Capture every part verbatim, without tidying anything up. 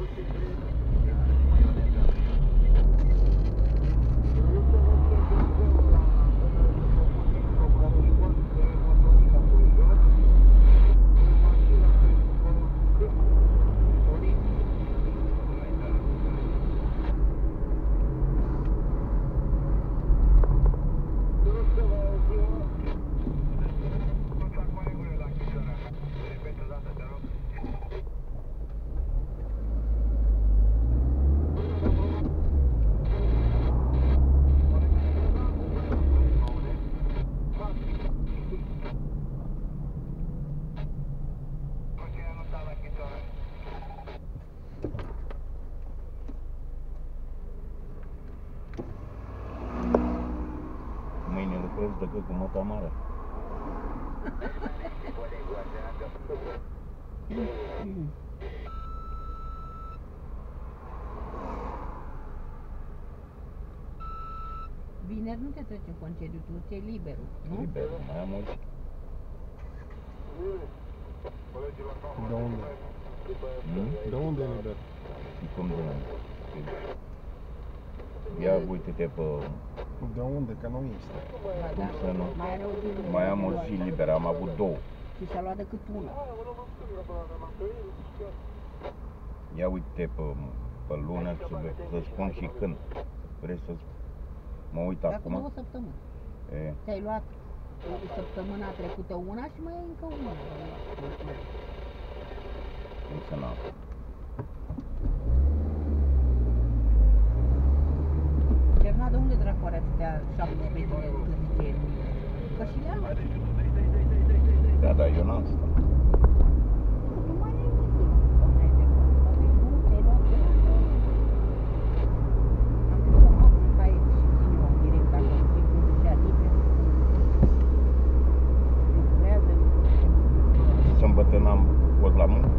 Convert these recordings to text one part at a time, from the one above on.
Decât cu măta mare. Vineri nu te treci în concediu, tu ți-ai liberul, nu? Liber, mai am mulți. De unde? Hmm? De unde e liber? Cum de unde? Ia uite-te pe... De unde? Că nu este. Cum să nu? Mai are o zi liberă. Mai am o zi liberă, am avut două. Și s-a luat decât una. Ia uite-te pe, pe lună să, să spun și când. Vrei să mă uit Dacă acum? două săptămâni. E, Ți-ai luat săptămâna trecută una și mai ai încă una. cum să n-am. Cerna, de unde dracu are atâtea șaptesprezece zile cât zice el? Că și le-am. Da, da, eu n-am stat. Nu mai ai nimic. Doamne, de nu te-ai luat de la. Am zis că fac un caiet și ține-o în direct acolo și când zicea liber. Lucrează. Sâmbătă n-am fost la muncă.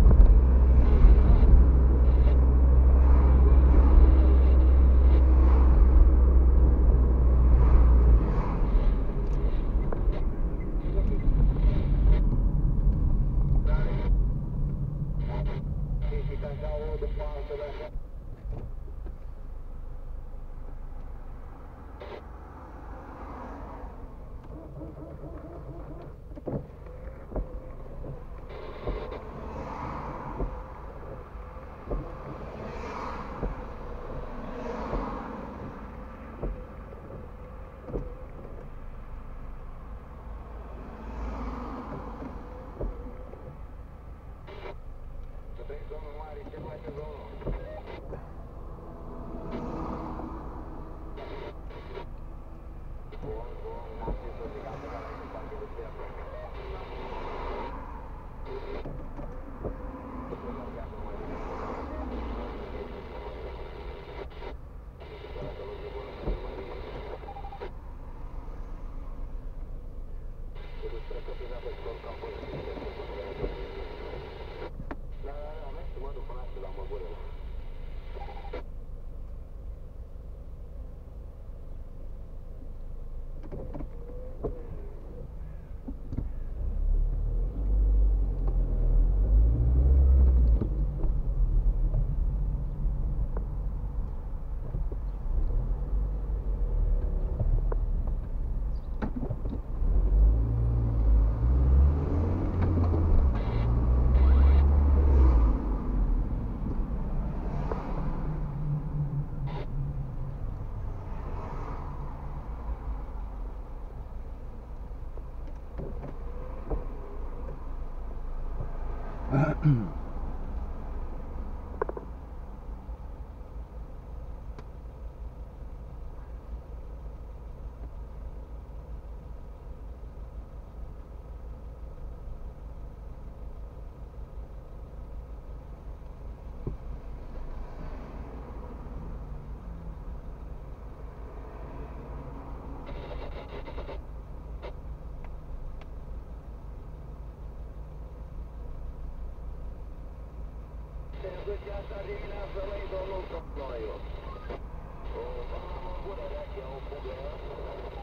O, mamă bună, reacția o fugă.